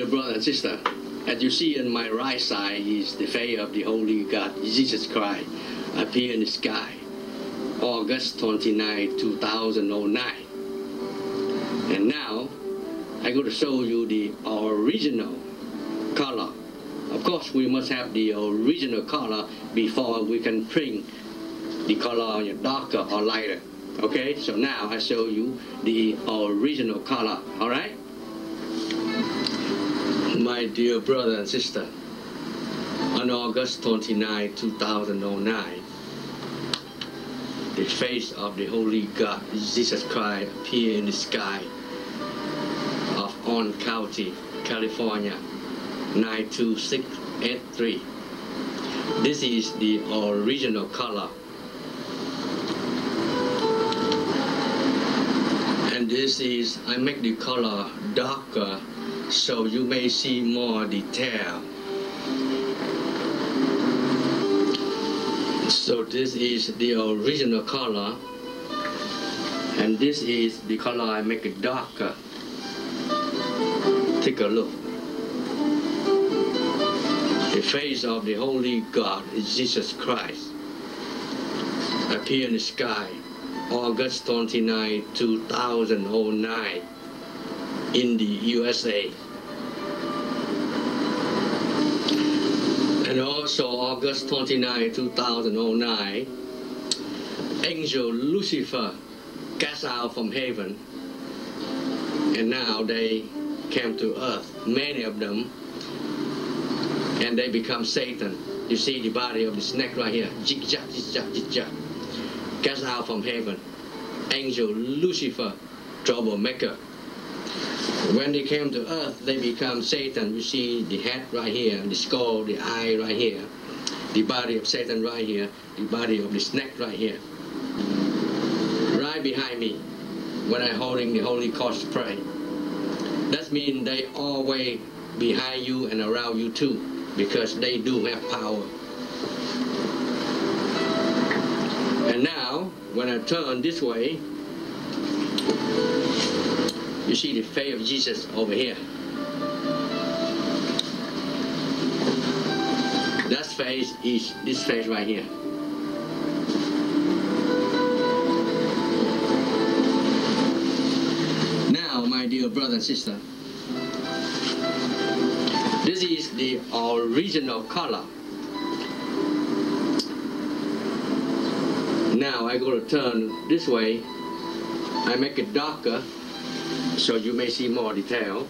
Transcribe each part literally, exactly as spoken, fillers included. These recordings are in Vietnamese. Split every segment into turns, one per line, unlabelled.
dear brother and sister, as you see on my right side is the face of the Holy God, Jesus Christ, appear in the sky, August twenty-ninth, two thousand nine. And now, I'm going to show you the original color. Of course, we must have the original color before we can print the color darker or lighter. Okay, so now I show you the original color, all right? My dear brother and sister, on August twenty-ninth, two thousand nine, the face of the Holy God, Jesus Christ, appeared in the sky of Orange County, California, nine two six eight three. This is the original color. And this is, I make the color darker so you may see more detail. So this is the original color, and this is the color I make it darker. Take a look. The face of the Holy God is Jesus Christ, appear in the sky, August twenty-ninth, two thousand nine, in the U S A. And also August twenty-ninth, two thousand nine, angel Lucifer cast out from heaven, and now they came to earth, many of them, and they become Satan. You see the body of the snake right here, jig-jag, jig-jag, jig-jag, cast out from heaven, angel Lucifer, troublemaker. When they came to earth, they become Satan. You see the head right here, the skull, the eye right here, the body of Satan right here, the body of the snake right here. Right behind me, when I'm holding the Holy Cross pray. That means they always behind you and around you too, because they do have power. And now, when I turn this way, you see the face of Jesus over here. That face is this face right here. Now, my dear brother and sister, this is the original color. Now I go to turn this way. I make it darker so you may see more detail.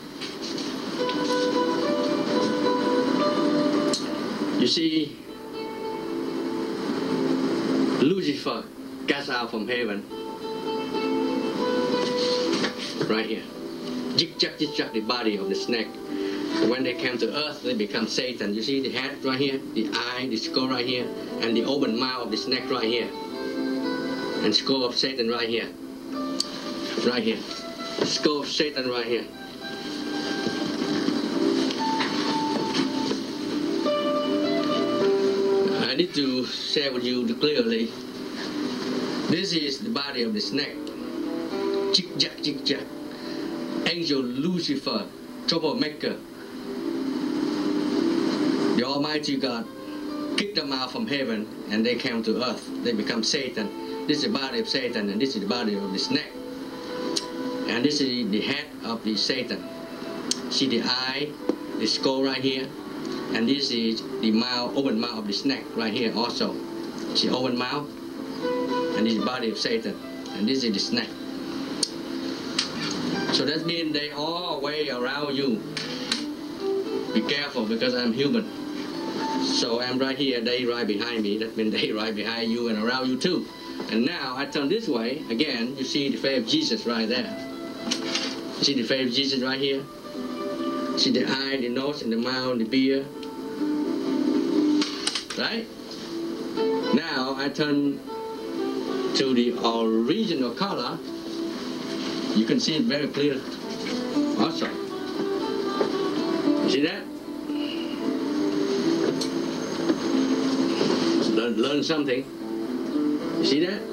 You see Lucifer cast out from heaven right here. Jig-jag, jig-jag, the body of the snake. When they came to earth, they become Satan. You see the head right here, the eye, the skull right here, and the open mouth of the snake right here, and skull of Satan right here, right here, skull of Satan right here. I need to share with you clearly. This is the body of the snake. Jig-jag, jig-jag. Angel Lucifer, troublemaker. The Almighty God kicked them out from heaven and they came to earth. They become Satan. This is the body of Satan and this is the body of the snake. And this is the head of the Satan. See the eye, the skull right here. And this is the mouth, open mouth of the snake right here also. See open mouth? And this is the body of Satan. And this is the snake. So that means they all way around you. Be careful because I'm human. So I'm right here, they right behind me. That means they right behind you and around you too. And now I turn this way, again, you see the face of Jesus right there. See the face of Jesus right here? See the eye, the nose, and the mouth, the beard. Right? Now I turn to the original color. You can see it very clear also. You see that? Learn, learn something. You see that?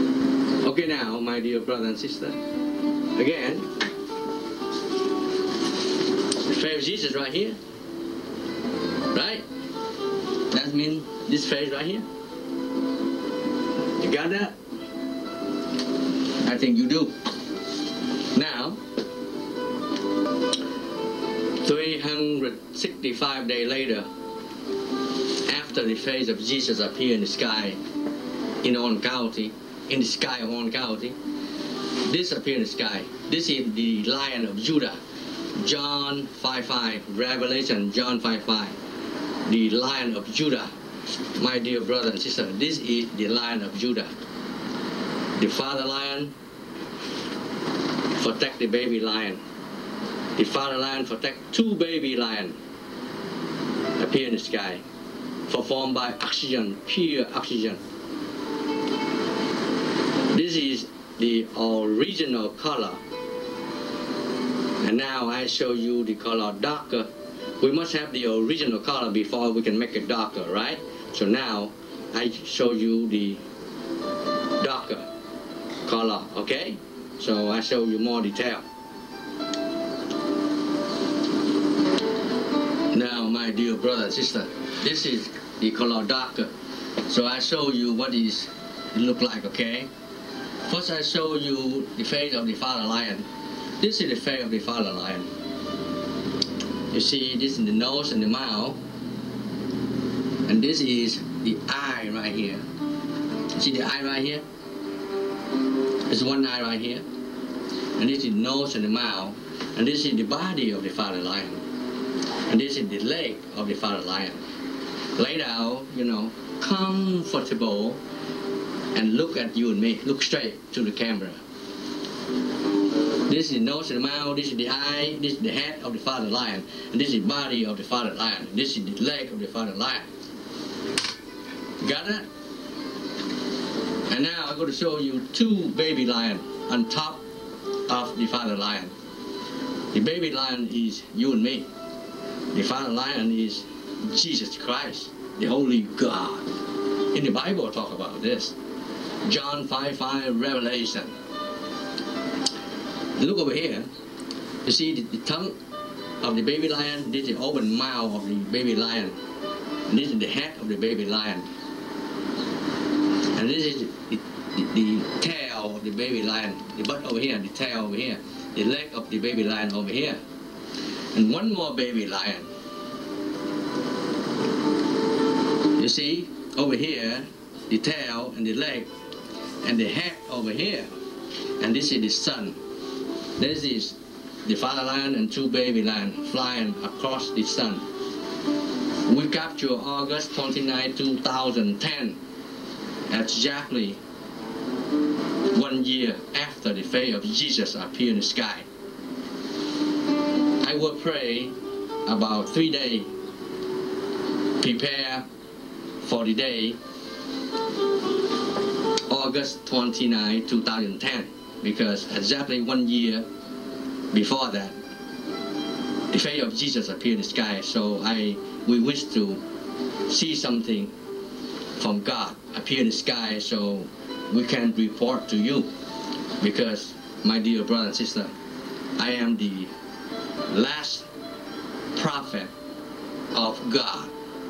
Okay now, my dear brother and sister, again, face of Jesus right here. Right? That means this face right here. You got that? I think you do. Now, three hundred sixty-five days later, after the face of Jesus appeared in the sky in Orange County, in the sky of Orange County, this appeared in the sky. This is the Lion of Judah. John five five, Revelation John five five. The Lion of Judah. My dear brother and sister, this is the Lion of Judah. The father lion protect the baby lion. The father lion protect two baby lions appear in the sky, performed by oxygen, pure oxygen. This is the original color. And now I show you the color darker. We must have the original color before we can make it darker, right? So now I show you the darker color, okay? So I show you more detail. Now, my dear brother and sister, this is the color darker. So I show you what is it look like, okay? First I show you the face of the father lion. This is the face of the father lion. You see, this is the nose and the mouth. And this is the eye right here. See the eye right here? There's one eye right here. And this is the nose and the mouth. And this is the body of the father lion. And this is the leg of the father lion. Lay down, you know, comfortable, and look at you and me. Look straight to the camera. This is the nose and the mouth, this is the eye, this is the head of the father lion, and this is the body of the father lion. This is the leg of the father lion. Got that? And now I'm going to show you two baby lions on top of the father lion. The baby lion is you and me. The father lion is Jesus Christ, the Holy God. In the Bible talk about this. John five five, Revelation. Look over here. You see the, the tongue of the baby lion. This is the open mouth of the baby lion. And this is the head of the baby lion. And this is the, the, the tail of the baby lion. The butt over here, the tail over here. The leg of the baby lion over here. And one more baby lion. You see, over here, the tail and the leg and the head over here. And this is the sun. This is the father lion and two baby lions flying across the sun. We captured August twenty-ninth, two thousand ten, exactly one year after the face of Jesus appeared in the sky. I will pray about three days, prepare for the day, August twenty-ninth, two thousand ten, because exactly one year before that, the face of Jesus appeared in the sky. So I, we wish to see something from God appear in the sky, so we can report to you. Because, my dear brother and sister, I am the last prophet of God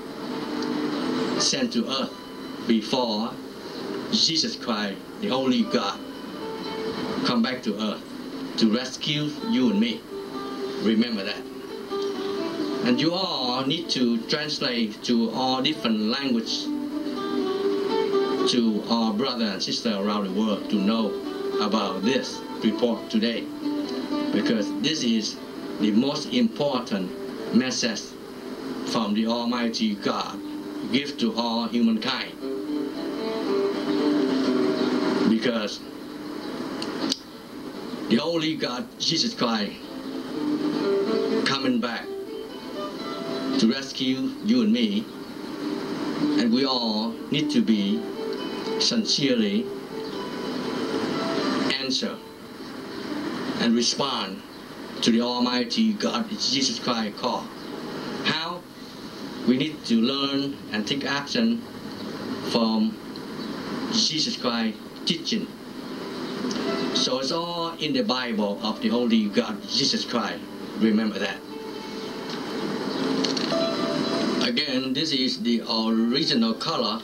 sent to earth before Jesus Christ, the Holy God, come back to earth to rescue you and me. Remember that. And you all need to translate to all different languages to our brother and sister around the world to know about this report today. Because this is the most important message from the Almighty God give to all humankind. Because the Holy God, Jesus Christ, coming back to rescue you and me, and we all need to be sincerely answer and respond to the Almighty God, Jesus Christ call. How? We need to learn and take action from Jesus Christ teaching. So it's all in the Bible of the Holy God, Jesus Christ. Remember that. Again, this is the original color.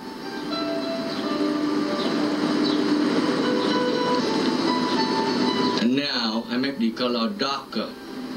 And now I make the color darker.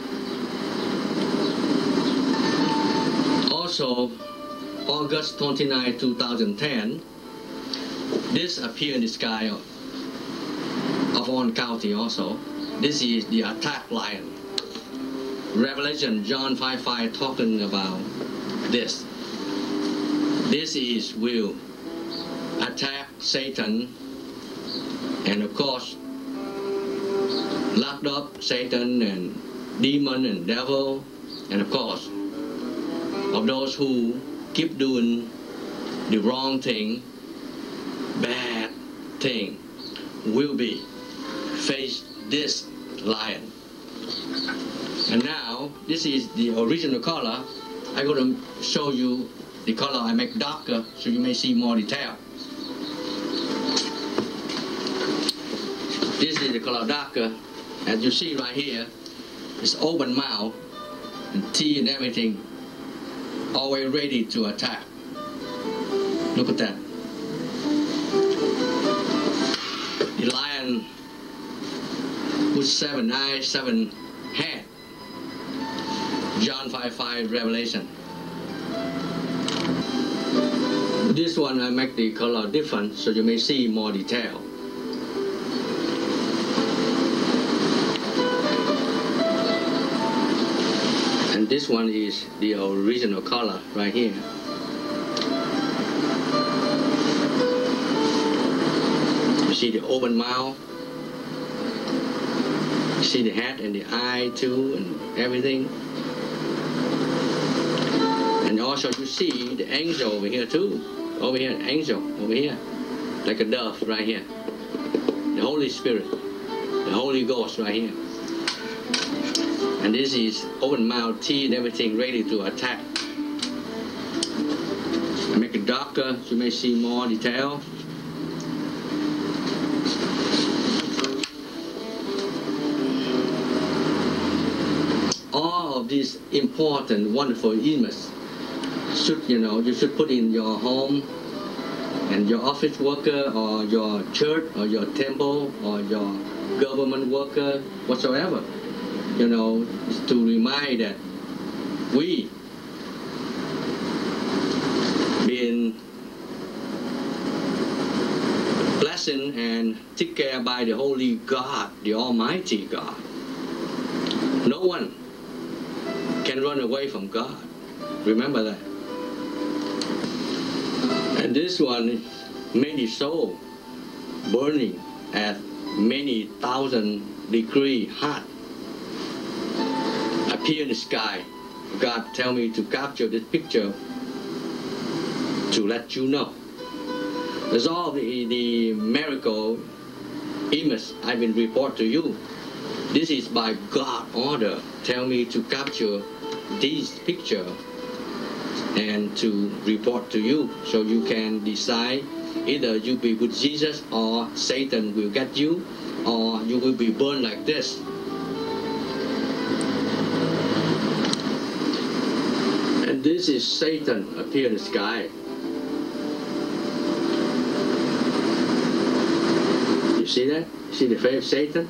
Also, August twenty-ninth, two thousand ten, this appeared in the sky of, of Orange County also. This is the attack lion. Revelation, John five five talking about this. This is will attack Satan, and of course locked up Satan and demon and devil, and of course of those who keep doing the wrong thing, bad thing, will be face this lion. And now this is the original color. I'm going to show you the color I make darker so you may see more detail. This is the color darker. As you see right here, it's open mouth and teeth and everything, always ready to attack. Look at that. The lion with seven eyes, seven heads. John five five Revelation. This one I make the color different so you may see more detail. And this one is the original color right here. You see the open mouth, you see the head and the eye too and everything. And also you see the angel over here too. Over here, an angel over here, like a dove right here. The Holy Spirit, the Holy Ghost right here. And this is open mouth, teeth, and everything ready to attack. I make it darker so you may see more detail. All of these important, wonderful images should, you know, you should put in your home and your office worker or your church or your temple or your government worker, whatsoever. You know, to remind that we being blessed and taken care by the Holy God, the Almighty God. No one can run away from God. Remember that. And this one, many souls burning at many thousand degree hot, appear in the sky. God tell me to capture this picture to let you know. That's all the, the miracle image I've been report to you. This is by God order. Tell me to capture this picture and to report to you so you can decide either you be with Jesus or Satan will get you or you will be burned like this. And this is Satan appear in the sky. You see that? You see the face of Satan?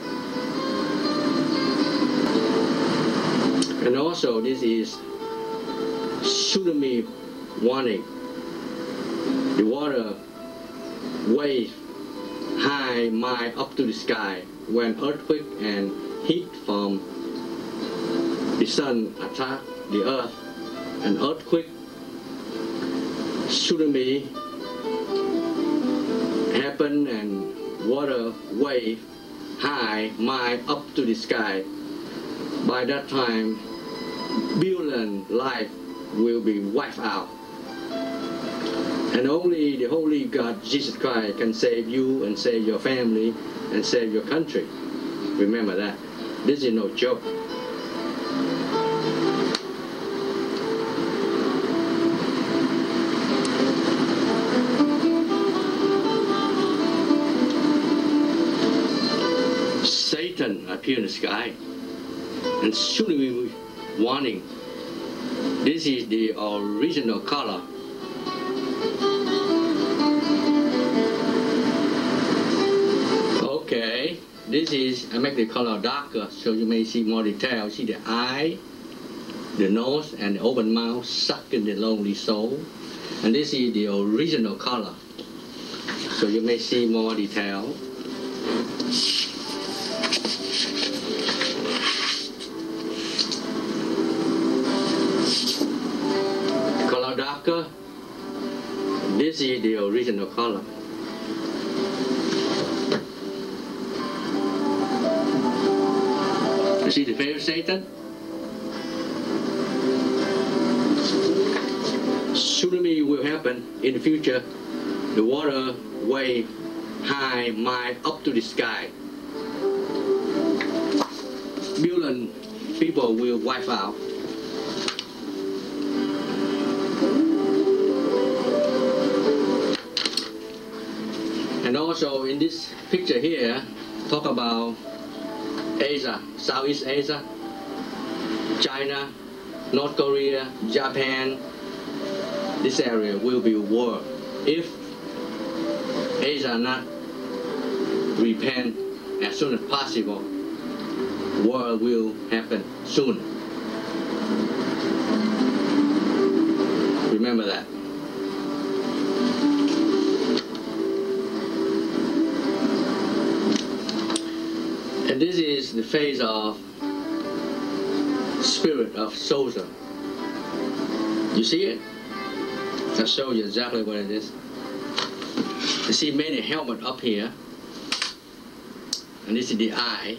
And also this is tsunami warning. The water wave high mile up to the sky when earthquake and heat from the sun attack the earth. An earthquake, tsunami happen and water wave high mile up to the sky. By that time, billion life will be wiped out. And only the Holy God, Jesus Christ, can save you and save your family and save your country. Remember that. This is no joke. Satan appeared in the sky and tsunami warning This is the original color. Okay, this is, I make the color darker so you may see more detail. See the eye, the nose, and the open mouth sucking the lonely soul. And this is the original color, so you may see more detail. Color darker. This is the original color. You see the face of Satan? Tsunami will happen in the future. The water wave high mile up to the sky. Million people will wipe out. And also in this picture here, talk about Asia, Southeast Asia, China, North Korea, Japan. This area will be war if Asia not repent as soon as possible. War will happen soon. Remember that. And this is the face of spirit of soldier. You see it? I'll show you exactly what it is. You see many helmet up here. And this is the eye.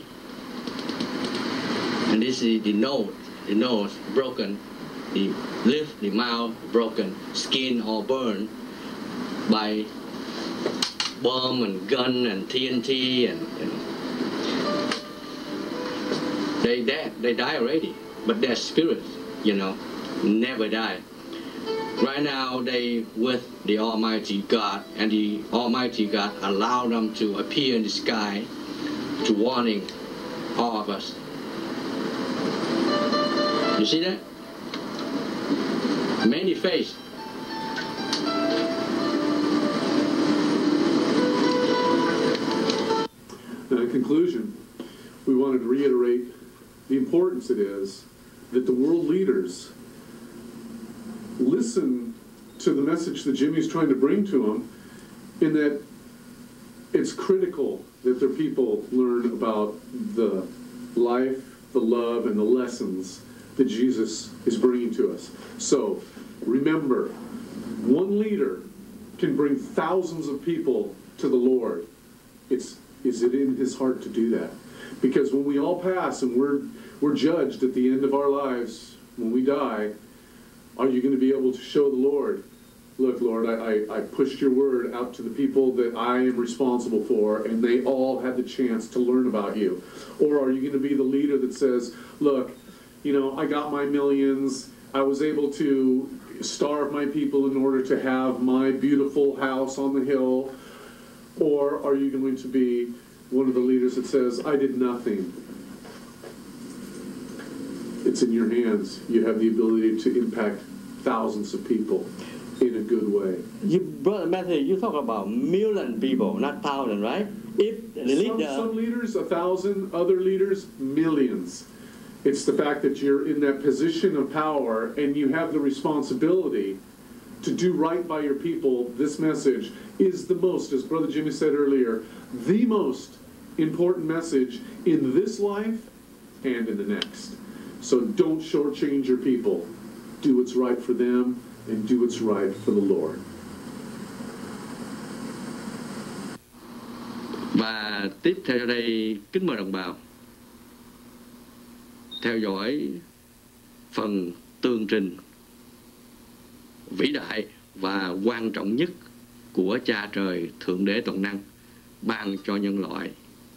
And this is the nose. The nose broken. The lip, the mouth broken. Skin all burned by bomb and gun and T N T and you know. They dead. They die already. But their spirits, you know, never die. Right now they with the Almighty God, and the Almighty God allowed them to appear in the sky to warning all of us. You see that? Many faces.
In conclusion, we wanted to reiterate the importance it is that the world leaders listen to the message that Jimmy's trying to bring to them, in that it's critical that their people learn about the life, the love, and the lessons that Jesus is bringing to us. So, remember, one leader can bring thousands of people to the Lord. It's, is it in his heart to do that? Because when we all pass and we're, we're judged at the end of our lives, when we die, are you going to be able to show the Lord, look, Lord, I, I, I pushed your word out to the people that I am responsible for, and they all had the chance to learn about you? Or are you going to be the leader that says, look, you know, I got my millions, I was able to starve my people in order to have my beautiful house on the hill? Or are you going to be one of the leaders that says, I did nothing? It's in your hands. You have the ability to impact thousands of people in a good way.
You, Brother Matthew, you talk about million people, not thousand, right? If the leader...
some, some leaders, a thousand, other leaders, millions. It's the fact that you're in that position of power and you have the responsibility to do right by your people. This message is the most, as Brother Jimmy said earlier, the most important message in this life and in the next. So don't shortchange your people. Do what's right for them and do what's right for the Lord.
Và tiếp theo đây, kính mời đồng bào theo dõi phần tường trình vĩ đại và quan trọng nhất của Cha Trời Thượng Đế Toàn Năng ban cho nhân loại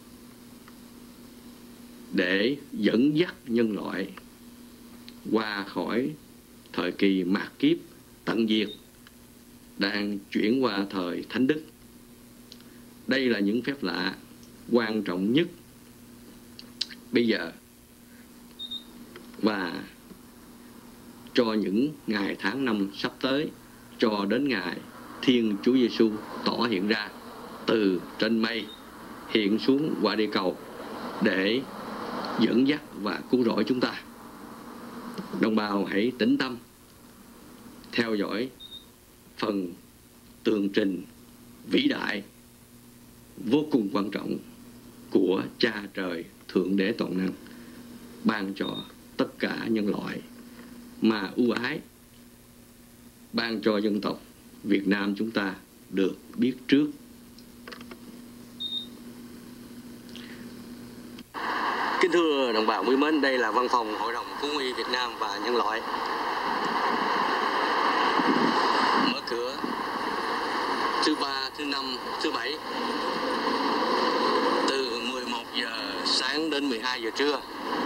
để dẫn dắt nhân loại qua khỏi thời kỳ mạt kiếp tận diệt, đang chuyển qua thời Thánh Đức. Đây là những phép lạ quan trọng nhất bây giờ, và cho những ngày tháng năm sắp tới, cho đến ngày Thiên Chúa Giêsu tỏ hiện ra từ trên mây hiện xuống qua địa cầu để dẫn dắt và cứu rỗi chúng ta. Đồng bào hãy tĩnh tâm theo dõi phần tường trình vĩ đại vô cùng quan trọng của Cha Trời Thượng Đế Toàn Năng ban cho tất cả nhân loại, mà ưu ái ban cho dân tộc Việt Nam chúng ta được biết trước. Kính thưa đồng bào quý mến, đây là văn phòng Hội đồng Cứu nguy Việt Nam và Nhân loại. Mở cửa thứ ba, thứ năm, thứ bảy từ mười một giờ sáng đến mười hai giờ trưa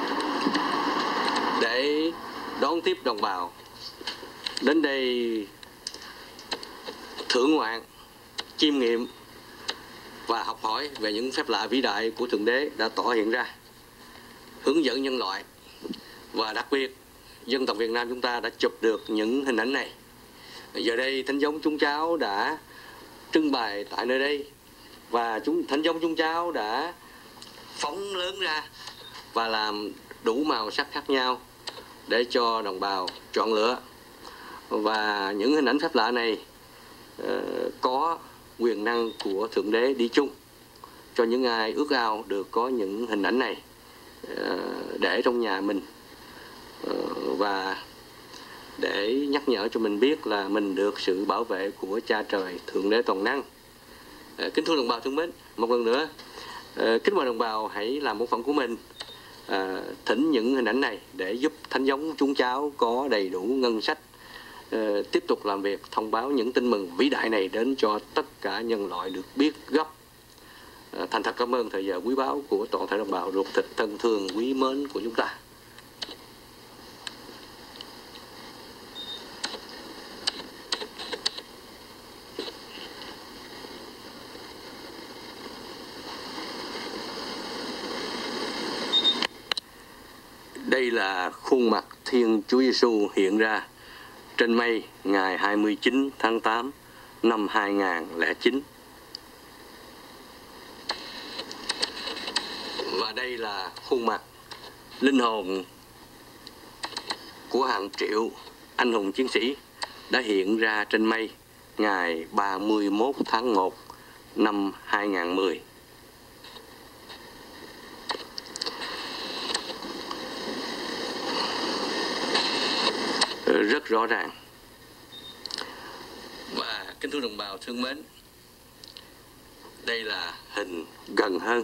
để đón tiếp đồng bào đến đây thưởng ngoạn, chiêm nghiệm và học hỏi về những phép lạ vĩ đại của Thượng Đế đã tỏ hiện ra, hướng dẫn nhân loại. Và đặc biệt dân tộc Việt Nam chúng ta đã chụp được những hình ảnh này. Giờ đây thánh giống chúng cháu đã trưng bày tại nơi đây, và chúng thánh giống chúng cháu đã phóng lớn ra và làm đủ màu sắc khác nhau để cho đồng bào chọn lựa. Và những hình ảnh phép lạ này uh, có quyền năng của Thượng Đế đi chung cho những ai ước ao được có những hình ảnh này uh, để trong nhà mình, uh, và để nhắc nhở cho mình biết là mình được sự bảo vệ của Cha Trời Thượng Đế Toàn Năng. Uh, kính thưa đồng bào thương mến, một lần nữa uh, kính mời đồng bào hãy làm một phần của mình, uh, thỉnh những hình ảnh này để giúp thánh giống chúng cháu có đầy đủ ngân sách Uh, tiếp tục làm việc thông báo những tin mừng vĩ đại này đến cho tất cả nhân loại được biết gấp. Uh, thành thật cảm ơn thời giờ quý báu của toàn thể đồng bào ruột thịt thân thương quý mến của chúng ta. Đây là khuôn mặt Thiên Chúa Giêsu hiện ra trên mây ngày hai mươi chín tháng tám năm hai nghìn không trăm lẻ chín. Và đây là khuôn mặt linh hồn của hàng triệu anh hùng chiến sĩ đã hiện ra trên mây ngày ba mươi mốt tháng một năm hai nghìn không trăm mười. Rất rõ ràng. Và kính thưa đồng bào thương mến, đây là hình gần hơn.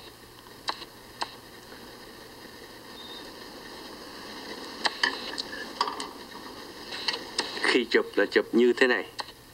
Khi chụp là chụp như thế này,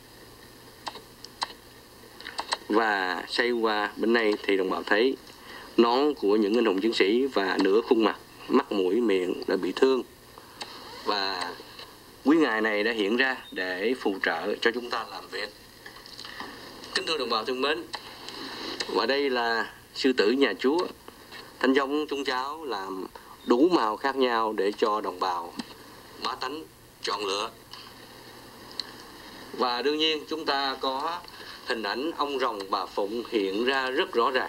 và xoay qua bên này thì đồng bào thấy nón của những anh hùng chiến sĩ và nửa khuôn mặt, mắt mũi miệng đã bị thương. Và quý ngài này đã hiện ra để phù trợ cho chúng ta làm việc. Kính thưa đồng bào thương mến, và đây là sư tử nhà Chúa. Thánh giống chúng cháu làm đủ màu khác nhau để cho đồng bào bá tánh chọn lựa. Và đương nhiên chúng ta có hình ảnh ông rồng bà Phụng hiện ra rất rõ ràng.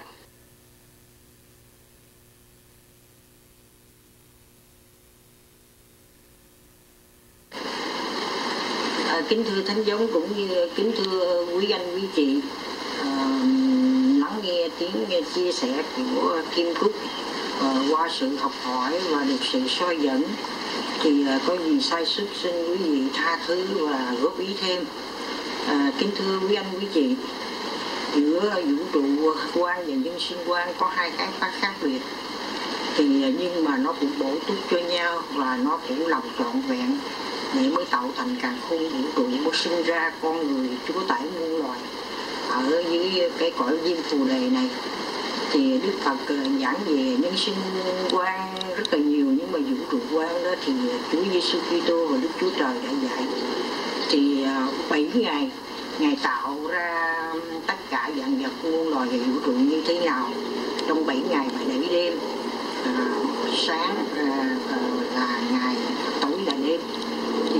À, kính thưa thánh giống cũng như kính thưa quý anh quý chị, à, lắng nghe tiếng nghe chia sẻ của Kim Cúc, à, qua sự học hỏi và được sự soi dẫn thì à, có gì sai sức xin quý vị tha thứ và góp ý thêm. À, kính thưa quý anh quý chị, giữa vũ trụ quan và nhân sinh quan có hai cái khác khác biệt, thì nhưng mà nó cũng bổ túc cho nhau và nó cũng lòng trọn vẹn để mới tạo thành cả khung vũ trụ mới sinh ra con người chúa tể muôn loài ở dưới cái cõi diêm phù đề này. Thì Đức Phật giảng về nhân sinh quan rất là nhiều, nhưng mà vũ trụ quan đó thì Chúa Giêsu Kitô và Đức Chúa Trời đã dạy. Thì bảy ngày Ngài tạo ra tất cả vạn vật muôn loài và vũ trụ như thế nào trong bảy ngày và bảy đêm, à, sáng à, à, là ngày, tối là đêm.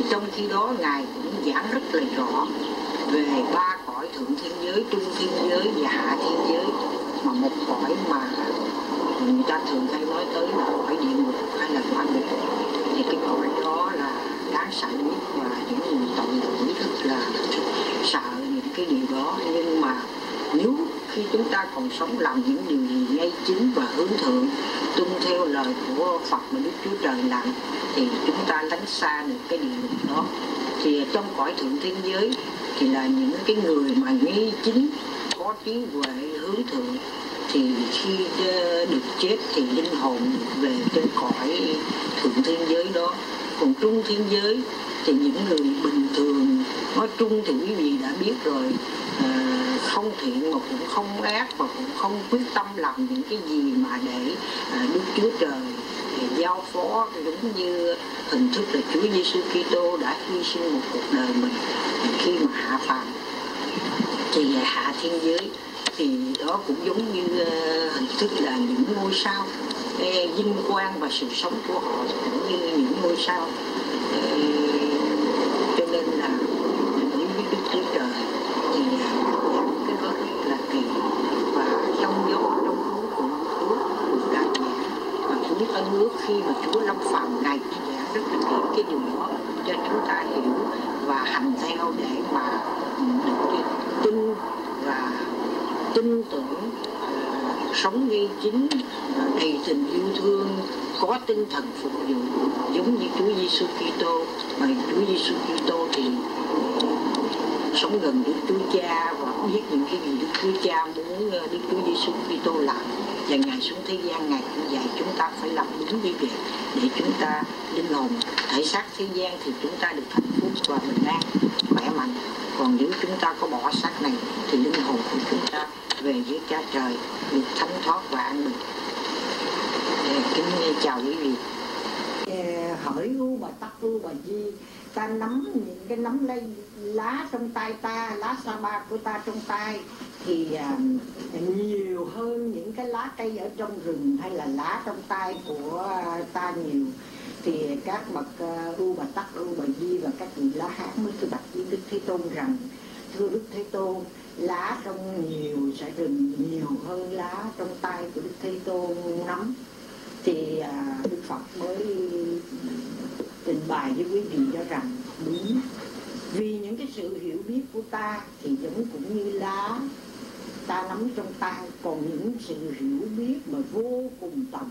trong khi đó Ngài cũng giảng rất là rõ về ba cõi thượng thiên giới, trung thiên giới và hạ thiên giới, mà một cõi mà người ta thường hay nói tới là cõi địa ngục hay là quả ngục, thì cái cõi đó là đáng sợ nhất và những người tội lỗi rất là sợ những cái điều đó. Nhưng mà nếu khi chúng ta còn sống làm những điều gì ngay chính và hướng thượng, tuân theo lời của Phật mà Đức Chúa Trời làm, thì chúng ta tránh xa được cái địa ngục đó. Thì trong cõi thượng thiên giới thì là những cái người mà ngay chính, có trí huệ hướng thượng, thì khi được chết thì linh hồn về trên cõi thượng thiên giới đó. Còn trung thiên giới thì những người bình thường, nói chung thì quý vị đã biết rồi, à, không thiện mà cũng không ác và cũng không quyết tâm làm những cái gì mà để à, Đức Chúa Trời giao phó, đúng như hình thức là Chúa Giêsu Kitô đã hy sinh một cuộc đời mình khi mà hạ phàm. Thì hạ thiên giới thì đó cũng giống như uh, hình thức là những ngôi sao, e, vinh quang và sự sống của họ cũng như những ngôi sao. E, cho nên là đối với Đức Chúa Trời thì uh, cái đó rất là kỳ, và trong gió trong cuốn của Chúa cũng đã giảng, và cuốn Tân Ước khi mà Chúa lâm phàm Ngài giảng rất là kỹ cái điều đó cho chúng ta hiểu và hành theo để mà được tin và tin tưởng, uh, sống ngay chính, uh, đầy tình yêu thương, có tinh thần phục vụ giống như Chúa Giêsu Kitô. Mà Chúa Giêsu Kitô thì uh, sống gần Đức Chúa Cha và biết những cái gì Đức Chúa Cha muốn uh, Đức Chúa Giêsu Kitô làm, và Ngài xuống thế gian Ngài cũng dạy chúng ta phải làm đúng như vậy để chúng ta linh hồn thể xác thế gian thì chúng ta được hạnh phúc và bình an khỏe mạnh. Còn nếu chúng ta có bỏ xác này thì linh hồn của chúng ta về với Cha Trời được thánh thoát và an bình. Kính chào quý vị.
Hỏi U Bà Tắc U Bà Di, ta nắm những cái nắm lấy lá trong tay ta, lá sa ba của ta trong tay thì uh, nhiều hơn những cái lá cây ở trong rừng hay là lá trong tay của ta nhiều. Thì các bậc uh, U Bà Tắc, U Bà Di và các vị La Hán mới thưa bạch với Đức Thế Tôn rằng: thưa Đức Thế Tôn, lá trong nhiều sải rừng nhiều hơn lá trong tay của Đức Thế Tôn nắm. Thì uh, Đức Phật mới trình bày với quý vị cho rằng đúng, vì những cái sự hiểu biết của ta thì giống cũng như lá ta nắm trong tay, còn những sự hiểu biết mà vô cùng tận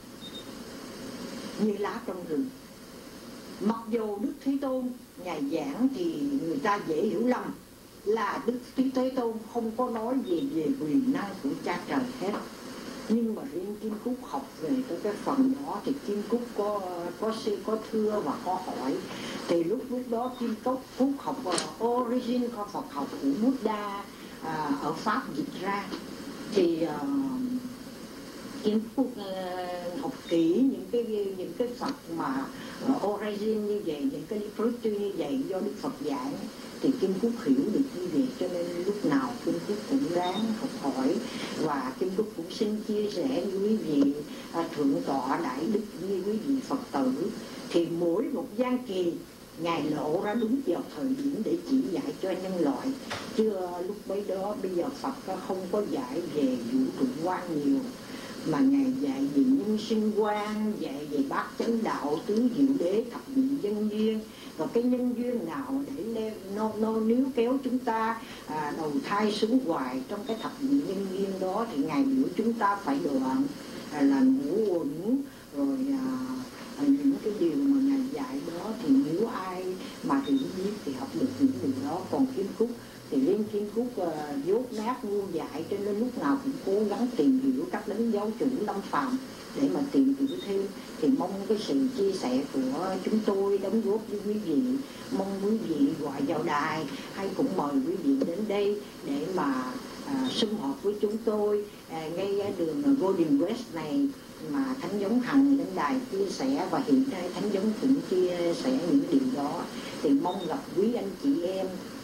như lá trong rừng. Mặc dù Đức Thế Tôn Ngài giảng thì người ta dễ hiểu lầm là Đức Thế Tôn không có nói gì về quyền năng của Cha Trời hết. Nhưng mà riêng Kim Cúc học về cái, cái phần đó thì Kim Cúc có có sư có thưa và có hỏi. Thì lúc lúc đó Kim Cúc Cúc học uh, origin của Phật học của Buddha uh, ở Pháp dịch ra. Thì uh, Kim Cúc uh, học kỹ những cái những cái Phật mà uh, origin như vậy, những cái Literature như vậy do Đức Phật dạy, thì Kim Cúc hiểu được như vậy. Cho nên lúc nào Kim Cúc cũng ráng học hỏi, và Kim Cúc cũng xin chia sẻ với quý vị à, thượng tọa đại đức như quý vị Phật tử. Thì mỗi một gian kỳ Ngài lộ ra đúng vào thời điểm để chỉ dạy cho nhân loại, chứ lúc bấy đó bây giờ Phật không có dạy về vũ trụ quan nhiều, mà Ngài dạy về nhân sinh quan, dạy về bát chánh đạo, tứ diệu đế, thập nhị nhân duyên. Và cái nhân duyên nào để nó, nó níu kéo chúng ta à, đầu thai xuống hoài trong cái thập nhị nhân duyên đó, thì Ngài biểu chúng ta phải đoạn à, là ngũ uẩn, rồi à, những cái điều mà Ngài dạy đó. Thì nếu ai mà hiểu biết thì học được những điều đó. Còn Kim Cúc thì liên Kim Cúc uh, dốt nát ngu dại, cho nên lúc nào cũng cố gắng tìm hiểu các đấng giáo chủ lâm phàm để mà tìm hiểu thêm. Thì mong cái sự chia sẻ của chúng tôi đóng góp với quý vị, mong quý vị gọi vào đài hay cũng mời quý vị đến đây để mà à, sum họp với chúng tôi à, ngay ở đường Golden West này, mà Thánh Giống Hằng lên đài chia sẻ, và hiện nay Thánh Giống cũng chia sẻ những điều đó. Thì mong gặp quý anh chị em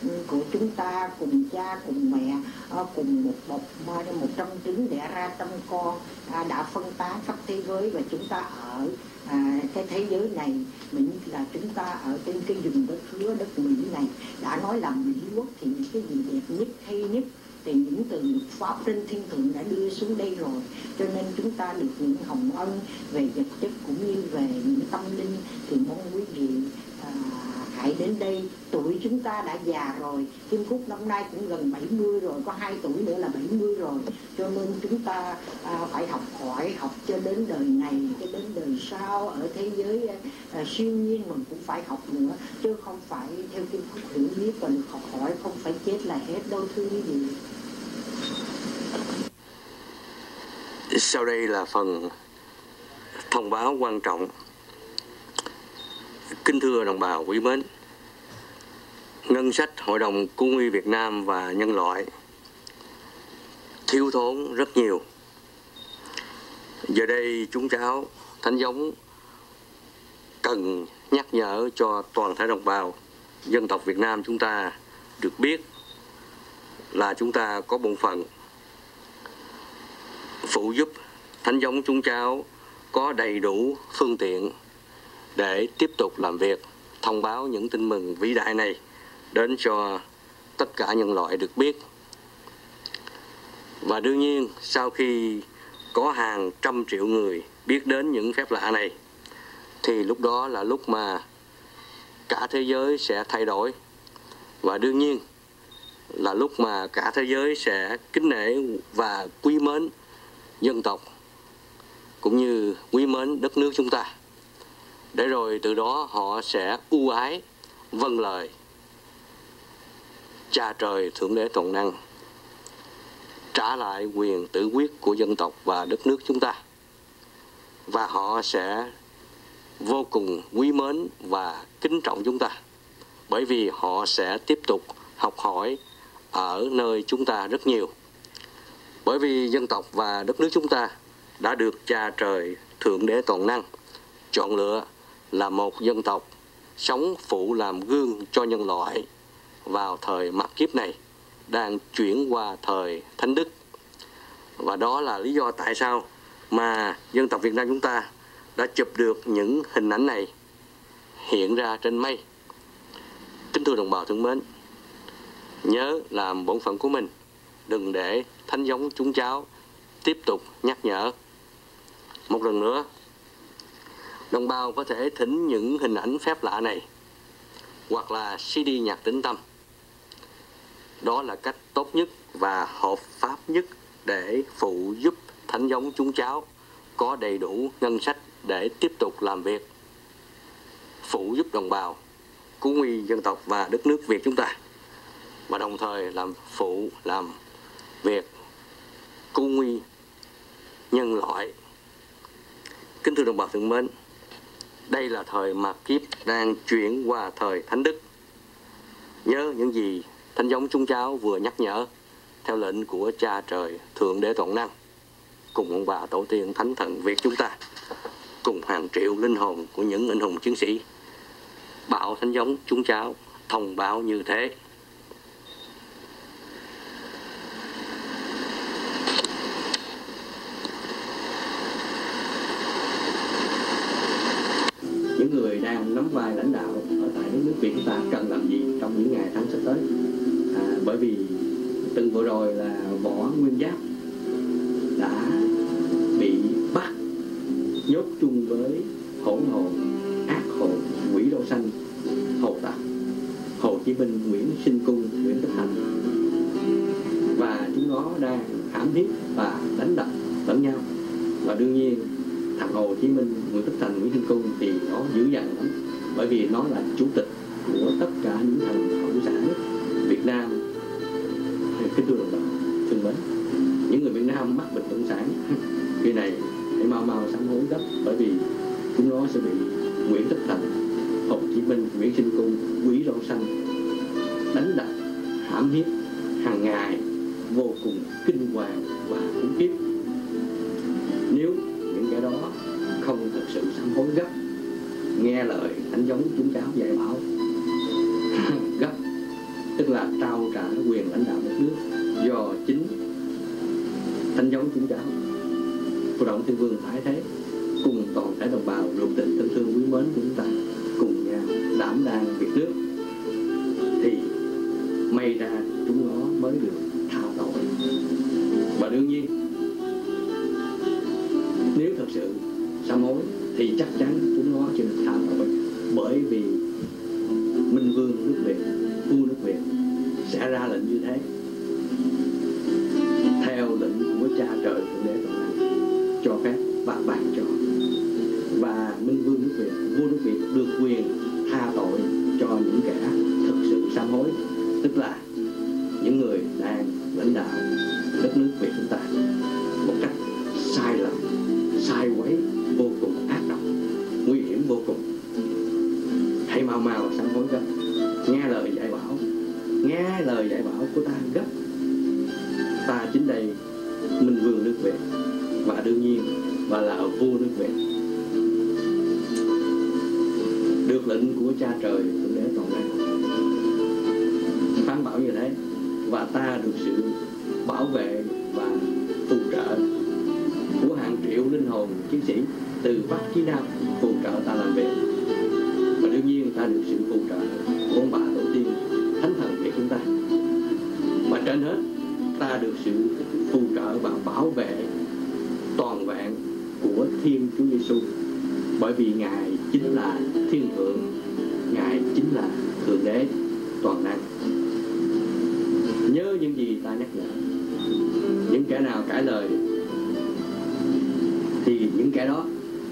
của chúng ta, cùng cha cùng mẹ, cùng một bọc một trong trứng đẻ ra trăm con, đã phân tán khắp thế giới, và chúng ta ở à, cái thế giới này, mình là chúng ta ở trên cái vùng đất hứa, đất Mỹ này. Đã nói là Mỹ quốc thì những cái gì đẹp nhất, hay nhất thì những từ luật pháp trên thiên thượng đã đưa xuống đây rồi, cho nên chúng ta được những hồng ân về vật chất cũng như về những tâm linh. Thì mong quý vị à, hãy đến đây. Tuổi chúng ta đã già rồi, Kim Cúc năm nay cũng gần bảy mươi rồi, có hai tuổi nữa là bảy mươi rồi, cho nên chúng ta à, phải học hỏi, học cho đến đời này, cho đến đời sau. Ở thế giới à, siêu nhiên mình cũng phải học nữa, chứ không phải theo Kim Cúc hiểu biết và được học hỏi không phải chết là hết đâu thưa quý vị.
Sau đây là phần thông báo quan trọng. Kính thưa đồng bào quý mến, ngân sách Hội đồng Quân y Việt Nam và nhân loại thiếu thốn rất nhiều. Giờ đây chúng cháu Thánh Giống cần nhắc nhở cho toàn thể đồng bào dân tộc Việt Nam chúng ta được biết là chúng ta có bổn phận phụ giúp Thánh Giống chúng cháu có đầy đủ phương tiện để tiếp tục làm việc, thông báo những tin mừng vĩ đại này đến cho tất cả nhân loại được biết. Và đương nhiên sau khi có hàng trăm triệu người biết đến những phép lạ này thì lúc đó là lúc mà cả thế giới sẽ thay đổi, và đương nhiên là lúc mà cả thế giới sẽ kính nể và quý mến dân tộc cũng như quý mến đất nước chúng ta, để rồi từ đó họ sẽ ưu ái vâng lời Cha Trời Thượng Đế Toàn Năng, trả lại quyền tự quyết của dân tộc và đất nước chúng ta, và họ sẽ vô cùng quý mến và kính trọng chúng ta, bởi vì họ sẽ tiếp tục học hỏi ở nơi chúng ta rất nhiều. Bởi vì dân tộc và đất nước chúng ta đã được Cha Trời Thượng Đế Toàn Năng chọn lựa là một dân tộc sống phụ làm gương cho nhân loại vào thời mạt kiếp này đang chuyển qua thời Thánh Đức. Và đó là lý do tại sao mà dân tộc Việt Nam chúng ta đã chụp được những hình ảnh này hiện ra trên mây. Kính thưa đồng bào thương mến, nhớ làm bổn phận của mình, đừng để Thánh Giống chúng cháu tiếp tục nhắc nhở. Một lần nữa, đồng bào có thể thỉnh những hình ảnh phép lạ này hoặc là xê đê nhạc tĩnh tâm. Đó là cách tốt nhất và hợp pháp nhất để phụ giúp Thánh Giống chúng cháu có đầy đủ ngân sách để tiếp tục làm việc, phụ giúp đồng bào cứu nguy dân tộc và đất nước Việt chúng ta, và đồng thời làm phụ làm việc cứu nguy nhân loại. Kính thưa đồng bào thương mến, đây là thời mạt kiếp đang chuyển qua thời Thánh Đức. Nhớ những gì Thánh Giống chúng cháu vừa nhắc nhở theo lệnh của Cha Trời Thượng Đế Toàn Năng, cùng ông bà tổ tiên Thánh Thần Việt chúng ta, cùng hàng triệu linh hồn của những anh hùng chiến sĩ, bảo Thánh Giống chúng cháu thông báo như thế. Những người đang nắm vai lãnh đạo ở tại đất nước Việt chúng ta cần làm gì trong những ngày tháng sắp tới? À, bởi vì từng vừa rồi là Võ Nguyên Giáp đã bị bắt nhốt chung với hỗn hồn, ác hồn, quỷ đô xanh, Hồ Tạc, Hồ Chí Minh, Nguyễn Sinh Cung, Nguyễn Tất Thành, và chúng nó đang hãm hiếp và đánh đập lẫn nhau. Và đương nhiên thằng Hồ Chí Minh, Nguyễn Tất Thành, Nguyễn Sinh Cung thì nó dữ dằn lắm, bởi vì nó là chủ tịch của tất cả những thằng cộng sản Việt Nam. Kính thưa đồng bào thương mến, những người Việt Nam mắc bệnh cộng sản khi này hãy mau mau sám hối gấp, bởi vì chúng nó sẽ bị Nguyễn Tất Thành, Hồ Chí Minh, Nguyễn Sinh Cung, quỷ râu xanh đánh đập, hãm hiếp hàng ngày vô cùng kinh hoàng và khủng khiếp. Nếu những cái đó không thực sự sám hối gấp, nghe lời Thánh Giống chúng cháu dạy bảo gấp, tức là trao trả quyền lãnh đạo đất nước do chính thánh giống chúng cháu. Phù Động Thiên Vương Thái Thế cùng toàn thể đồng bào ruột tình thân thương quý mến của chúng ta cùng nhau đảm đang việc nước, thì may ra chúng nó mới được tha tội. Và đương nhiên nếu thật sự sám hối thì chắc chắn chúng nó chưa được tha tội, bởi vì Minh Vương nước Việt, vua nước Việt sẽ ra lệnh như thế theo lệnh của cha trời Thượng Đế Toàn Năng, cho phép và ban cho. Và Minh Vương nước Việt, vua nước Việt được quyền tha tội cho những kẻ thực sự sám hối, tức là những người đang lãnh đạo đất nước Việt chúng ta một cách sai lầm, sai quấy, vô cùng ác độc, nguy hiểm vô cùng. Hãy mau mau sám hối gấp, nghe lời dạy bảo, nghe lời dạy bảo của ta gấp. Ta chính đây Minh Vương nước Việt, và đương nhiên và là vua nước Việt, được lệnh của cha trời Thượng Đế Toàn Năng phán bảo như thế, và ta được sự bảo vệ và phù trợ của hàng triệu linh hồn chiến sĩ từ Bắc chí Nam phù trợ ta làm việc. Và đương nhiên ta được sự phù trợ của ông bà tổ tiên thánh thần Việt chúng ta. Và trên hết ta được sự phù trợ và bảo vệ toàn vẹn của Thiên Chúa Giêsu, bởi vì Ngài chính là Thiên Thượng, Ngài chính là Thượng Đế Toàn Năng. Nhớ những gì ta nhắc nhở. Những kẻ nào cãi lời thì những kẻ đó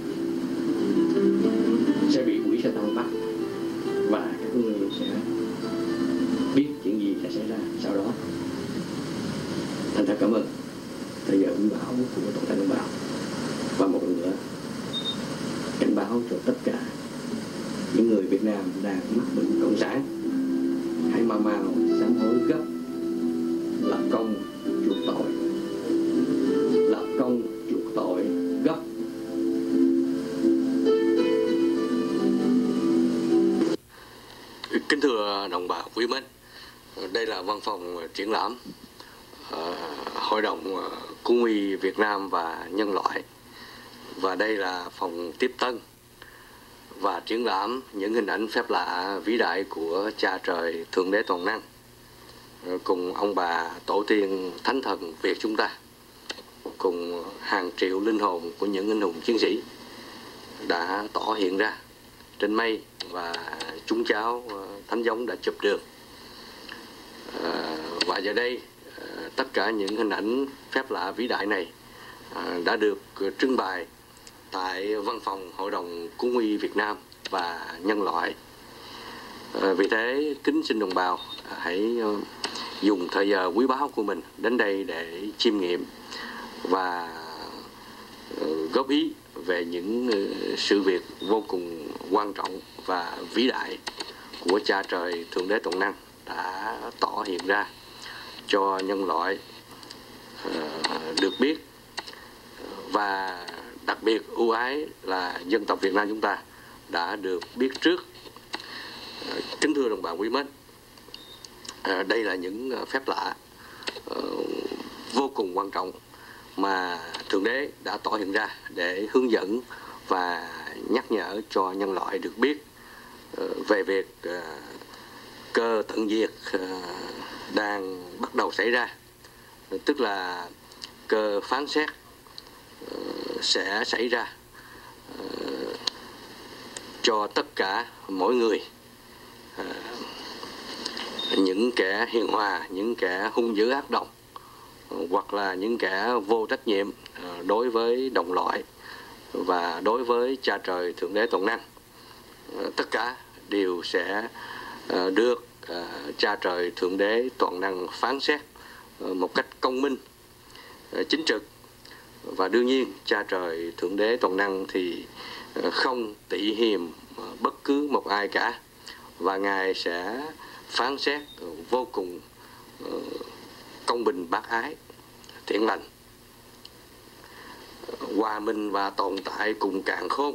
sẽ bị quỷ Sa-tan bắt, và các ngươi sẽ biết chuyện gì sẽ xảy ra sau đó. Thành thật cảm ơn thời giờ quý bảo của toàn thể đồng bào, và một lần nữa cảnh báo cho tất cả những người Việt Nam đang mắc bệnh cộng sản, hãy mau mau sám hối gấp, lập công chuộc tội, lập công chuộc tội gấp. Kính thưa đồng bào quý mến, đây là văn phòng triển lãm uh, Hội đồng uh, Cứu nguy Việt Nam và Nhân loại, và đây là phòng tiếp tân và triển lãm những hình ảnh phép lạ vĩ đại của cha trời Thượng Đế Toàn Năng cùng ông bà tổ tiên thánh thần Việt chúng ta, cùng hàng triệu linh hồn của những anh hùng chiến sĩ đã tỏ hiện ra trên mây, và chúng cháu thánh giống đã chụp được. Và giờ đây tất cả những hình ảnh phép lạ vĩ đại này đã được trưng bày tại văn phòng Hội đồng Cứu nguy Việt Nam và Nhân loại. Vì thế kính xin đồng bào hãy dùng thời giờ quý báu của mình đến đây để chiêm nghiệm và góp ý về những sự việc vô cùng quan trọng và vĩ đại của cha trời Thượng Đế Toàn Năng đã tỏ hiện ra cho nhân loại được biết. Và đặc biệt ưu ái là dân tộc Việt Nam chúng ta đã được biết trước. Kính thưa đồng bào quý mến, đây là những phép lạ vô cùng quan trọng mà Thượng Đế đã tỏ hiện ra để hướng dẫn và nhắc nhở cho nhân loại được biết về việc cơ tận diệt đang bắt đầu xảy ra, tức là cơ phán xét sẽ xảy ra cho tất cả mỗi người, những kẻ hiền hòa, những kẻ hung dữ ác độc, hoặc là những kẻ vô trách nhiệm đối với đồng loại và đối với cha trời Thượng Đế Toàn Năng. Tất cả đều sẽ được cha trời Thượng Đế Toàn Năng phán xét một cách công minh, chính trực. Và đương nhiên cha trời Thượng Đế Toàn Năng thì không tị hiềm bất cứ một ai cả, và Ngài sẽ phán xét vô cùng công bình bác ái, thiện lành, hòa minh và tồn tại cùng càn khôn.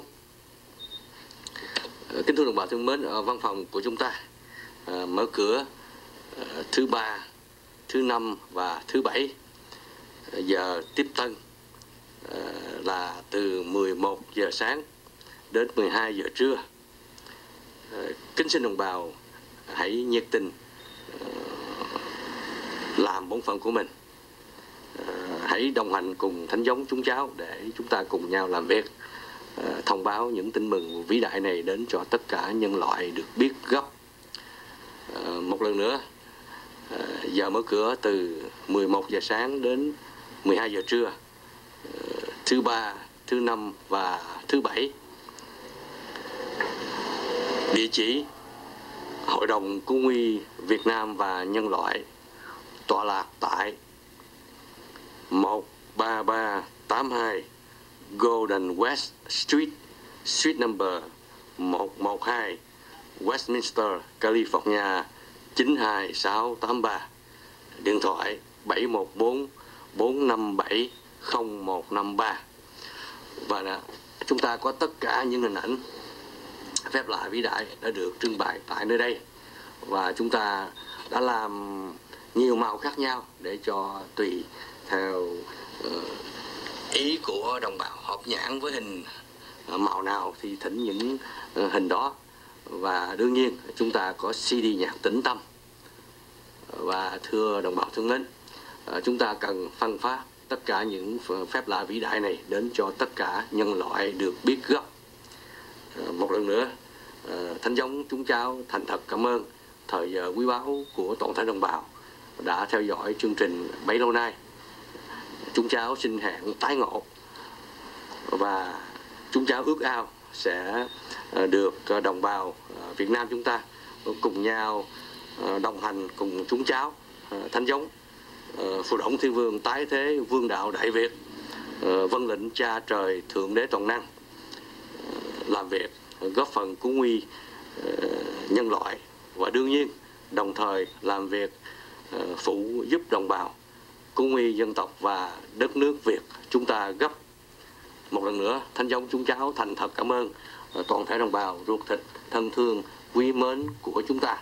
Kính thưa đồng bào thương mến, ở văn phòng của chúng ta mở cửa uh, thứ ba, thứ năm và thứ bảy. Uh, giờ tiếp tân uh, là từ mười một giờ sáng đến mười hai giờ trưa. Uh, kính xin đồng bào hãy nhiệt tình uh, làm bổn phận của mình. Uh, hãy đồng hành cùng thánh giống chúng cháu để chúng ta cùng nhau làm việc, uh, thông báo những tin mừng vĩ đại này đến cho tất cả nhân loại được biết gấp. Uh, một lần nữa, uh, giờ mở cửa từ mười một giờ sáng đến mười hai giờ trưa, uh, thứ ba, thứ năm và thứ bảy. Địa chỉ: Hội đồng Cứu nguy Việt Nam và Nhân loại, tọa lạc tại một ba ba tám hai Golden West Street, Suite number một một hai, Westminster, California chín hai sáu tám ba. Điện thoại bảy một bốn bốn năm bảy không một năm ba. Và đã, chúng ta có tất cả những hình ảnh phép lạ vĩ đại đã được trưng bày tại nơi đây, và chúng ta đã làm nhiều màu khác nhau để cho tùy theo uh, ý của đồng bào hợp nhãn với hình uh, màu nào thì thỉnh những uh, hình đó. Và đương nhiên chúng ta có xê đê nhạc tĩnh tâm. Và thưa đồng bào thương mến, uh, chúng ta cần phân phát tất cả những phép lạ vĩ đại này đến cho tất cả nhân loại được biết gấp. Uh, một lần nữa, uh, thánh giống chúng cháu thành thật cảm ơn thời giờ quý báu của toàn thể đồng bào đã theo dõi chương trình bấy lâu nay. Chúng cháu xin hẹn tái ngộ, và chúng cháu ước ao sẽ được đồng bào Việt Nam chúng ta cùng nhau đồng hành cùng chúng cháu thánh giống Phù Đổng Thiên Vương tái thế vương đạo Đại Việt, vâng lệnh Cha Trời Thượng Đế Toàn Năng, làm việc góp phần cứu nguy nhân loại, và đương nhiên đồng thời làm việc uh, phụ giúp đồng bào cứu nguy dân tộc và đất nước Việt chúng ta gấp. Một lần nữa, thánh giống chúng cháu thành thật cảm ơn uh, toàn thể đồng bào ruột thịt thân thương quý mến của chúng ta.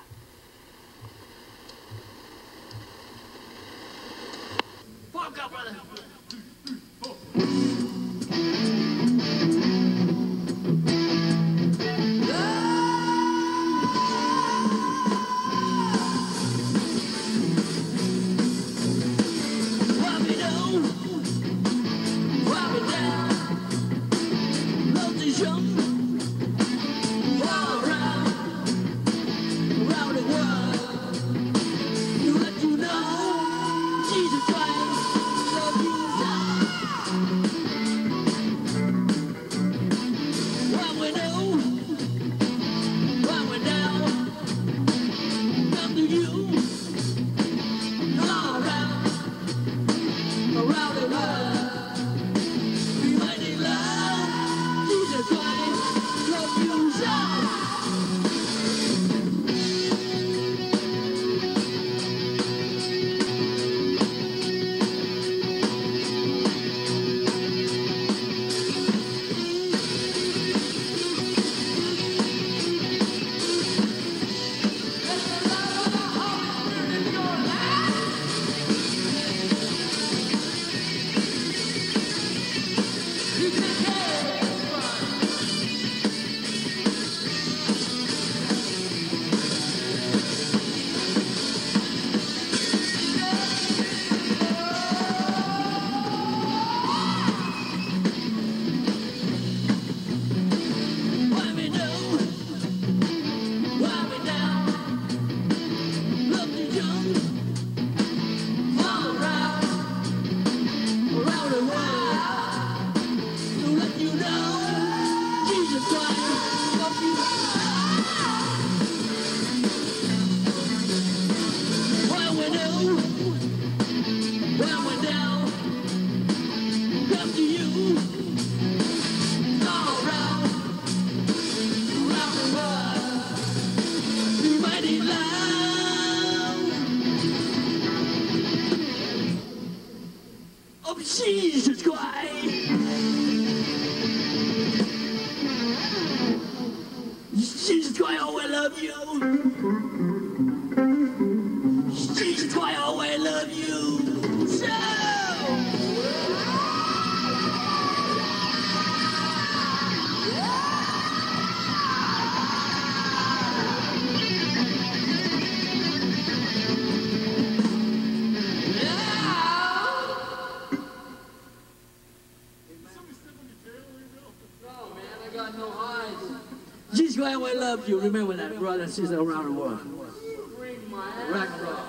Jesus Christ! Jesus Christ, oh, I love you! know I love you. Remember that, brother and sister around the world. Rock and roll.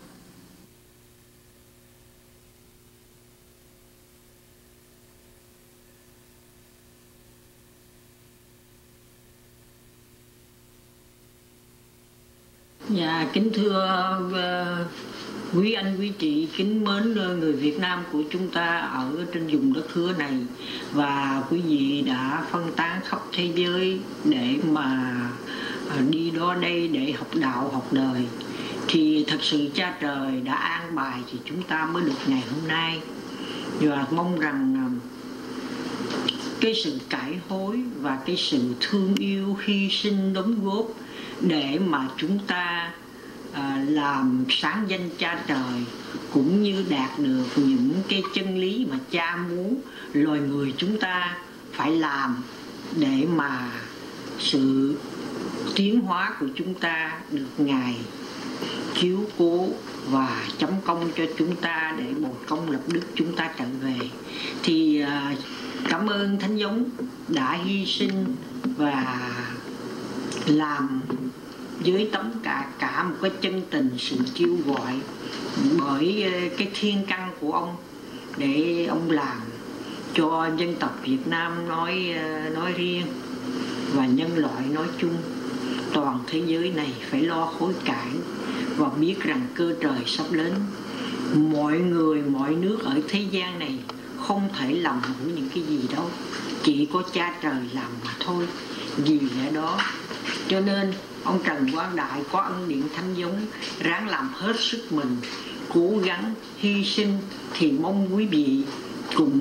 Dạ, kính thưa uh, quý anh, quý chị, kính mến người Việt Nam của chúng ta ở trên vùng đất hứa này, và quý vị đã phân tán khắp thế giới để mà uh, đi đó đây để học đạo, học đời. Thì thật sự cha trời đã an bài thì chúng ta mới được ngày hôm nay. Và mong rằng uh, cái sự cải hối và cái sự thương yêu, hy sinh, đóng góp để mà chúng ta à, làm sáng danh cha trời, cũng như đạt được những cái chân lý mà cha muốn loài người chúng ta phải làm để mà sự tiến hóa của chúng ta được Ngài chiếu cố và chấm công cho chúng ta để bồi công lập đức chúng ta trở về. Thì à, cảm ơn Thánh Giống đã hy sinh và làm với tấm cả cả một cái chân tình, sự kêu gọi bởi cái thiên căn của ông để ông làm cho dân tộc Việt Nam nói nói riêng và nhân loại nói chung, toàn thế giới này phải lo hối cải và biết rằng cơ trời sắp đến. Mọi người, mọi nước ở thế gian này không thể làm hữu những cái gì đâu, chỉ có cha trời làm mà thôi. Vì lẽ đó cho nên ông Trần Quang Đại có ân điển Thánh Giống ráng làm hết sức mình, cố gắng hy sinh. Thì mong quý vị cũng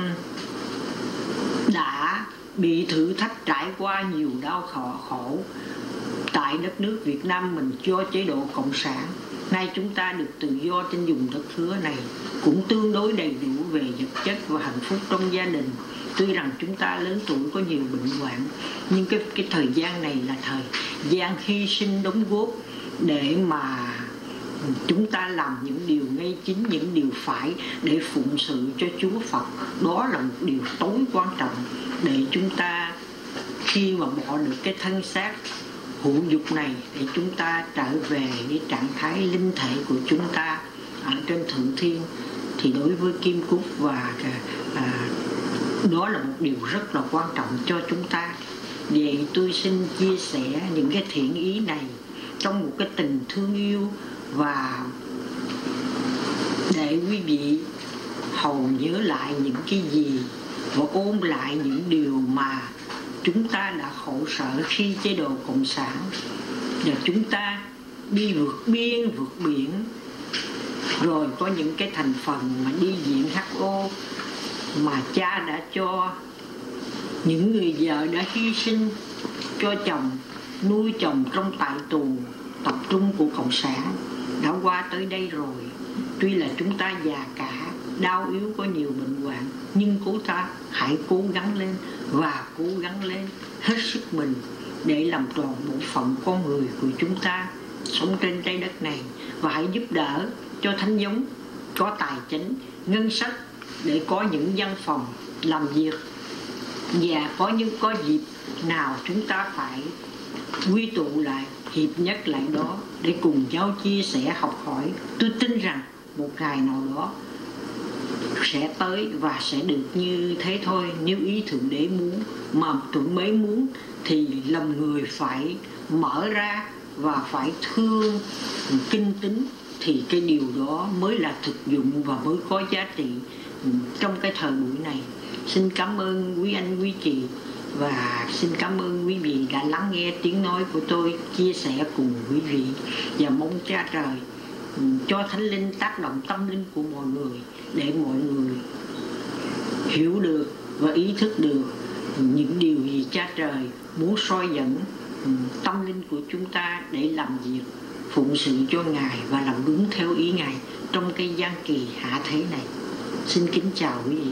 đã bị thử thách, trải qua nhiều đau khổ, khổ tại đất nước Việt Nam mình do chế độ cộng sản. Nay chúng ta được tự do trên vùng đất hứa này, cũng tương đối đầy đủ về vật chất và hạnh phúc trong gia đình. Tuy rằng chúng ta lớn tuổi có nhiều bệnh hoạn, nhưng cái, cái thời gian này là thời gian hy sinh đóng góp để mà chúng ta làm những điều ngay chính, những điều phải để phụng sự cho Chúa Phật. Đó là một điều tối quan trọng để chúng ta khi mà bỏ được cái thân xác hữu dục này, để chúng ta trở về cái trạng thái linh thể của chúng ta ở trên thượng thiên. Thì đối với Kim Cúc và à, đó là một điều rất là quan trọng cho chúng ta. Vậy tôi xin chia sẻ những cái thiện ý này trong một cái tình thương yêu, và để quý vị hầu nhớ lại những cái gì và ôm lại những điều mà chúng ta đã khổ sở khi chế độ cộng sản, và chúng ta đi vượt biên vượt biển, rồi có những cái thành phần mà đi viện hát o mà cha đã cho những người vợ đã hy sinh cho chồng, nuôi chồng trong trại tù tập trung của cộng sản, đã qua tới đây rồi. Tuy là chúng ta già cả, đau yếu, có nhiều bệnh hoạn, nhưng cố ta hãy cố gắng lên và cố gắng lên hết sức mình để làm tròn bổn phận con người của chúng ta sống trên trái đất này. Và hãy giúp đỡ cho Thánh Giống có tài chính, ngân sách để có những văn phòng làm việc, và có những có dịp nào chúng ta phải quy tụ lại, hiệp nhất lại đó để cùng nhau chia sẻ, học hỏi. Tôi tin rằng một ngày nào đó sẽ tới và sẽ được như thế thôi. Nếu ý Thượng Đế muốn, mà Thượng Đế muốn thì lòng người phải mở ra và phải thương, kinh tín, thì cái điều đó mới là thực dụng và mới có giá trị trong cái thời buổi này. Xin cảm ơn quý anh, quý chị, và xin cảm ơn quý vị đã lắng nghe tiếng nói của tôi, chia sẻ cùng quý vị, và mong cha trời cho Thánh Linh tác động tâm linh của mọi người để mọi người hiểu được và ý thức được những điều gì cha trời muốn soi dẫn tâm linh của chúng ta để làm việc phụng sự cho Ngài và làm đúng theo ý Ngài trong cái gian kỳ hạ thế này. Xin kính chào quý vị.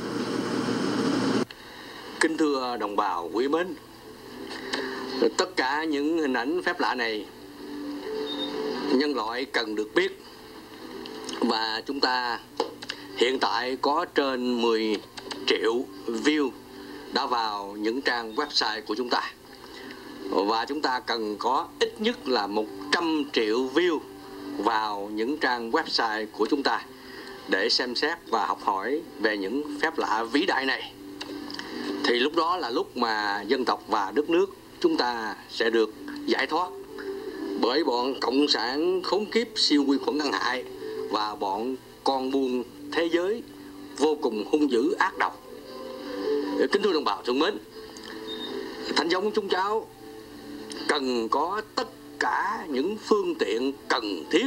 Kính thưa đồng bào quý mến, tất cả những hình ảnh phép lạ này nhân loại cần được biết, và chúng ta hiện tại có trên mười triệu view đã vào những trang website của chúng ta. Và chúng ta cần có ít nhất là một trăm triệu view vào những trang website của chúng ta để xem xét và học hỏi về những phép lạ vĩ đại này. Thì lúc đó là lúc mà dân tộc và đất nước chúng ta sẽ được giải thoát bởi bọn cộng sản khốn kiếp siêu quy khuẩn ăn hại và bọn con buôn thế giới vô cùng hung dữ ác độc. Kính thưa đồng bào thân mến, Thánh giống chúng cháu cần có tất cả những phương tiện cần thiết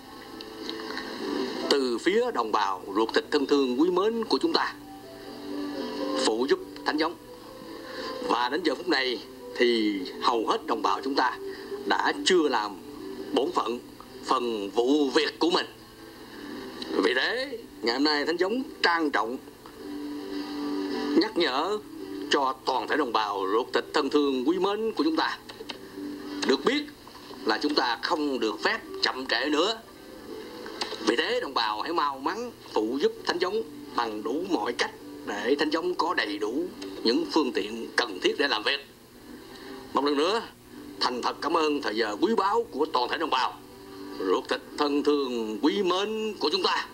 từ phía đồng bào ruột thịt thân thương quý mến của chúng ta phụ giúp Thánh giống. Và đến giờ phút này thì hầu hết đồng bào chúng ta đã chưa làm bổn phận, phần vụ việc của mình. Vì thế ngày hôm nay Thánh giống trang trọng nhắc nhở cho toàn thể đồng bào ruột thịt thân thương quý mến của chúng ta được biết là chúng ta không được phép chậm trễ nữa. Vì thế đồng bào hãy mau mắn phụ giúp Thánh giống bằng đủ mọi cách để Thánh giống có đầy đủ những phương tiện cần thiết để làm việc. Một lần nữa thành thật cảm ơn thời giờ quý báu của toàn thể đồng bào ruột thịt thân thương quý mến của chúng ta.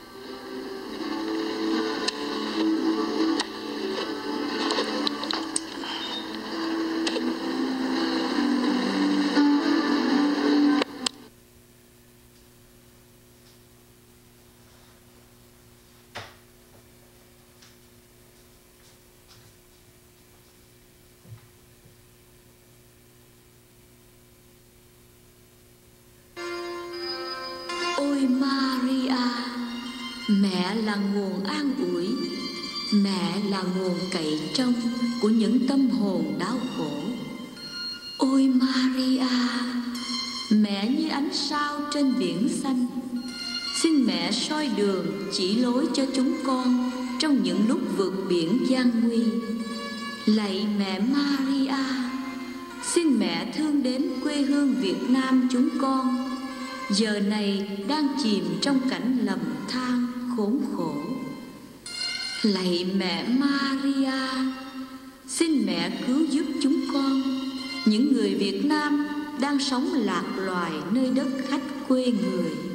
Ôi Maria, mẹ là nguồn an ủi, mẹ là nguồn cậy trông của những tâm hồn đau khổ. Ôi Maria, mẹ như ánh sao trên biển xanh, xin mẹ soi đường chỉ lối cho chúng con trong những lúc vượt biển gian nguy. Lạy mẹ Maria, xin mẹ thương đến quê hương Việt Nam chúng con, giờ này đang chìm trong cảnh lầm than khốn khổ. Lạy mẹ Maria, xin mẹ cứu giúp chúng con, những người Việt Nam đang sống lạc loài nơi đất khách quê người.